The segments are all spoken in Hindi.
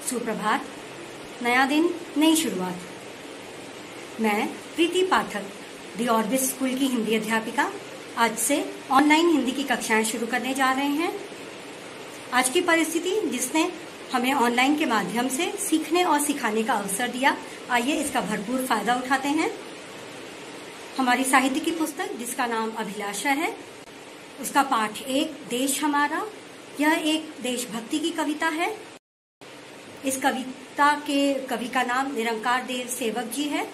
सुप्रभात। नया दिन, नई शुरुआत। मैं प्रीति पाठक, दी ऑर्बिस स्कूल की हिंदी अध्यापिका, आज से ऑनलाइन हिंदी की कक्षाएं शुरू करने जा रहे हैं। आज की परिस्थिति जिसने हमें ऑनलाइन के माध्यम से सीखने और सिखाने का अवसर दिया, आइए इसका भरपूर फायदा उठाते हैं। हमारी साहित्य की पुस्तक जिसका नाम अभिलाषा है, उसका पाठ 1 देश हमारा। यह एक देशभक्ति की कविता है। इस कविता के कवि का नाम निरंकार देव सेवक जी है।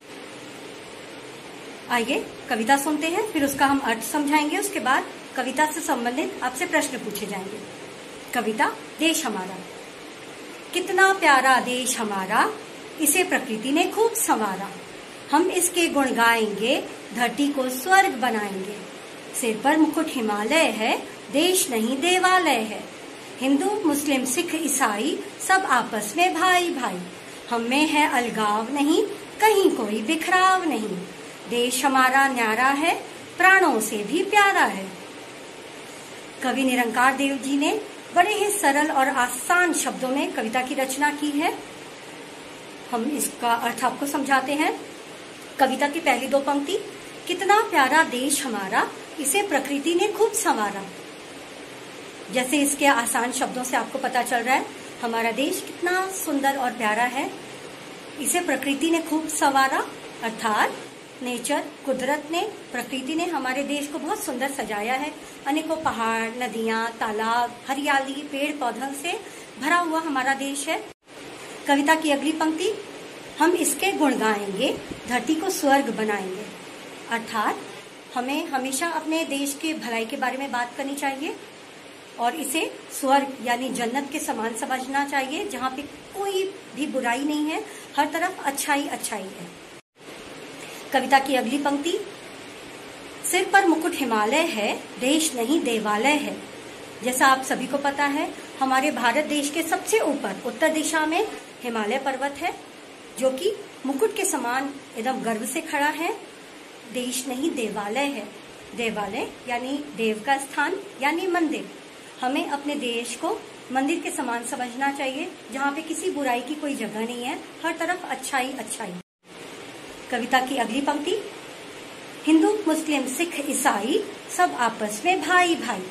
आइए कविता सुनते हैं, फिर उसका हम अर्थ समझाएंगे। उसके बाद कविता से संबंधित आपसे प्रश्न पूछे जाएंगे। कविता देश हमारा। कितना प्यारा देश हमारा, इसे प्रकृति ने खूब संवारा। हम इसके गुण गाएंगे, धरती को स्वर्ग बनाएंगे। सिर पर मुकुट हिमालय है, देश नहीं देवालय है। हिंदू मुस्लिम सिख ईसाई सब आपस में भाई भाई। हम में है अलगाव नहीं, कहीं कोई बिखराव नहीं। देश हमारा न्यारा है, प्राणों से भी प्यारा है। कवि निरंकार देव जी ने बड़े ही सरल और आसान शब्दों में कविता की रचना की है। हम इसका अर्थ आपको समझाते हैं। कविता की पहली 2 पंक्ति, कितना प्यारा देश हमारा, इसे प्रकृति ने खूब संवारा। जैसे इसके आसान शब्दों से आपको पता चल रहा है, हमारा देश कितना सुंदर और प्यारा है। इसे प्रकृति ने खूब संवारा, अर्थात नेचर, कुदरत ने, प्रकृति ने हमारे देश को बहुत सुंदर सजाया है। अनेकों पहाड़, नदियां, तालाब, हरियाली, पेड़ पौधों से भरा हुआ हमारा देश है। कविता की अगली पंक्ति, हम इसके गुण गाएंगे, धरती को स्वर्ग बनाएंगे। अर्थात हमें हमेशा अपने देश के भलाई के बारे में बात करनी चाहिए और इसे स्वर्ग यानी जन्नत के समान समझना चाहिए, जहाँ पे कोई भी बुराई नहीं है, हर तरफ अच्छाई अच्छाई है। कविता की अगली पंक्ति, सिर पर मुकुट हिमालय है, देश नहीं देवालय है। जैसा आप सभी को पता है, हमारे भारत देश के सबसे ऊपर उत्तर दिशा में हिमालय पर्वत है, जो कि मुकुट के समान एकदम गर्व से खड़ा है। देश नहीं देवालय है। देवालय यानी देव का स्थान यानी मंदिर। हमें अपने देश को मंदिर के समान समझना चाहिए, जहाँ पे किसी बुराई की कोई जगह नहीं है, हर तरफ अच्छाई अच्छाई। कविता की अगली पंक्ति, हिंदू मुस्लिम सिख ईसाई सब आपस में भाई भाई।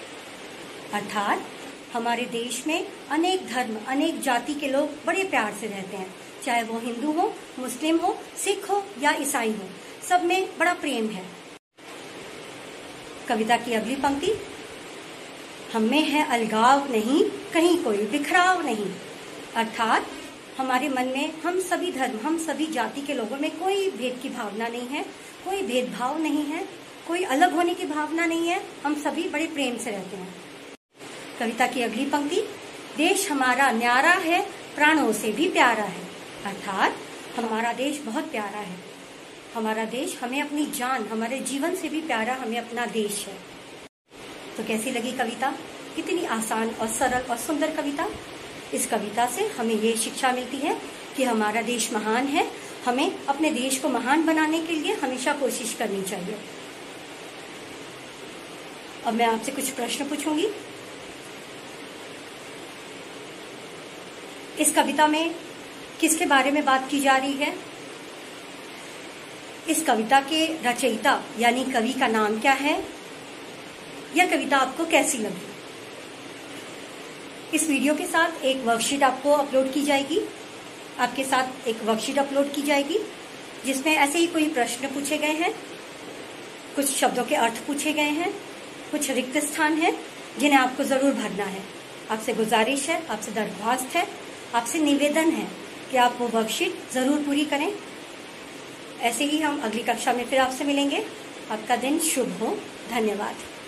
अर्थात हमारे देश में अनेक धर्म, अनेक जाति के लोग बड़े प्यार से रहते हैं, चाहे वो हिंदू हो, मुस्लिम हो, सिख हो या ईसाई हो, सब में बड़ा प्रेम है। कविता की अगली पंक्ति, हम में है अलगाव नहीं, कहीं कोई बिखराव नहीं। अर्थात हमारे मन में हम सभी धर्म, हम सभी जाति के लोगों में कोई भेद की भावना नहीं है, कोई भेदभाव नहीं है, कोई अलग होने की भावना नहीं है। हम सभी बड़े प्रेम से रहते हैं। कविता की अगली पंक्ति, देश हमारा न्यारा है, प्राणों से भी प्यारा है। अर्थात हमारा देश बहुत प्यारा है। हमारा देश हमें अपनी जान, हमारे जीवन से भी प्यारा हमें अपना देश है। तो कैसी लगी कविता? कितनी आसान और सरल और सुंदर कविता। इस कविता से हमें ये शिक्षा मिलती है कि हमारा देश महान है। हमें अपने देश को महान बनाने के लिए हमेशा कोशिश करनी चाहिए। अब मैं आपसे कुछ प्रश्न पूछूंगी। इस कविता में किसके बारे में बात की जा रही है? इस कविता के रचयिता यानी कवि का नाम क्या है? यह कविता आपको कैसी लगी? इस वीडियो के साथ एक वर्कशीट आपको अपलोड की जाएगी। आपके साथ एक वर्कशीट अपलोड की जाएगी जिसमें ऐसे ही कोई प्रश्न पूछे गए हैं, कुछ शब्दों के अर्थ पूछे गए हैं, कुछ रिक्त स्थान है जिन्हें आपको जरूर भरना है। आपसे गुजारिश है, आपसे दरख्वास्त है, आपसे निवेदन है कि आप वो वर्कशीट जरूर पूरी करें। ऐसे ही हम अगली कक्षा में फिर आपसे मिलेंगे। आपका दिन शुभ हो। धन्यवाद।